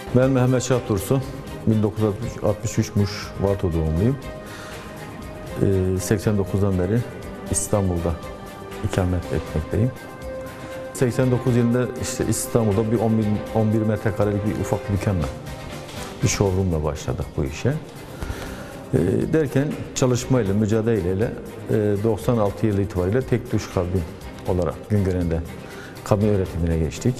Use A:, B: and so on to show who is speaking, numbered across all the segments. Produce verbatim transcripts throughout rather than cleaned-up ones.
A: Ben Mehmet Şah Dursun, bin dokuz yüz altmış üç Muş Varto doğumluyum. seksen dokuzdan beri İstanbul'da ikamet etmekteyim. seksen dokuz yılında işte İstanbul'da bir on bir metrekarelik bir ufak dükkanla, bir showroomla başladık bu işe. Derken çalışmayla, mücadeleyle doksan altı yılı itibariyle tek duş kabin olarak Güngören'de kabin öğretimine geçtik.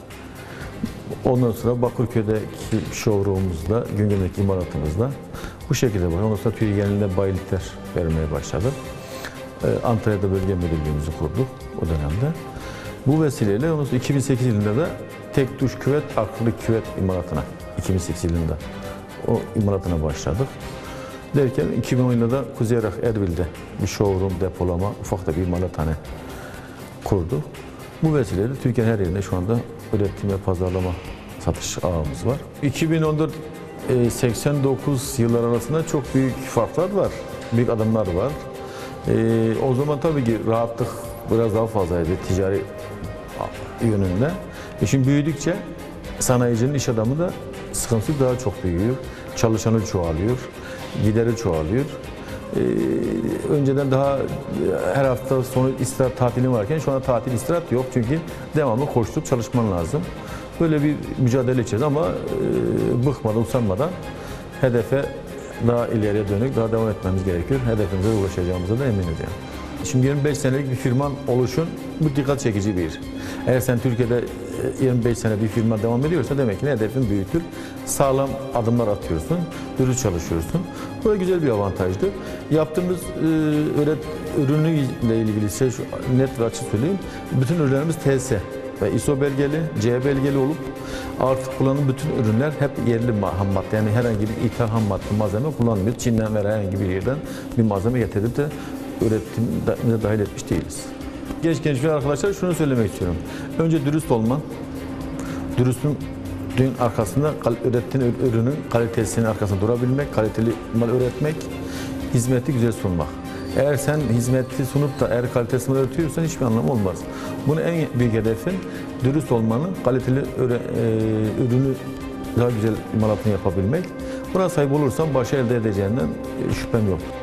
A: Ondan sonra Bakırköy'deki showroom'umuzda, Güngören'deki imalatımızda bu şekilde var. Ondan sonra Türkiye genelinde bayilikler vermeye başladık. Antalya'da bölge müdürlüğümüzü kurduk o dönemde. Bu vesileyle ondan sonra iki bin sekiz yılında da tek duş küvet, akrilik küvet imalatına, iki bin sekiz yılında o imalatına başladık. Derken iki bin on yılında da Kuzey Irak Erbil'de bir showroom, depolama, ufak da bir imalathane kurduk. Bu vesileyle Türkiye'nin her yerinde şu anda üretim ve pazarlama satış ağımız var. iki bin on dört seksen dokuz yıllar arasında çok büyük farklar var, büyük adımlar var. Ee, o zaman tabii ki rahatlık biraz daha fazlaydı ticari yönünde. E şimdi büyüdükçe sanayicinin, iş adamı da sıkıntısı daha çok büyüyor. Çalışanı çoğalıyor, gideri çoğalıyor. Ee, önceden daha her hafta sonu istirahat tatili varken şu anda tatil istirahat yok çünkü devamlı koşturup çalışman lazım. Böyle bir mücadele içeceğiz ama e, bıkmadan, usanmadan hedefe daha ileriye dönük daha devam etmemiz gerekiyor. Hedefimize ulaşacağımıza da eminiz yani. Şimdi yirmi beş senelik bir firman oluşun bu dikkat çekici bir iş. Eğer sen Türkiye'de yirmi beş sene bir firma devam ediyorsa demek ki hedefin büyüktür. Sağlam adımlar atıyorsun, dürüst çalışıyorsun. Bu da güzel bir avantajdır. Yaptığımız e, öyle ürünüyle ilgili şey şu, net ve açık söyleyeyim. Bütün ürünlerimiz T S ve I S O belgeli, C belgeli olup artık kullanılan bütün ürünler hep yerli ham madde. Yani herhangi bir ithal ham madde malzeme kullanmıyoruz. Çin'den veya herhangi bir yerden bir malzeme getirip de üretimine dahil etmiş değiliz. Genç genç arkadaşlar şunu söylemek istiyorum. Önce dürüst olman, dürüstlüğün arkasında ürettiğin ürünün kalitesinin arkasında durabilmek, kaliteli mal üretmek, hizmeti güzel sunmak. Eğer sen hizmeti sunup da eğer kalitesini üretiyorsan hiçbir anlamı olmaz. Bunun en büyük hedefin dürüst olmanın, kaliteli ürünü daha güzel imalatını yapabilmek. Buna sahip olursan başarı elde edeceğinden şüphem yok.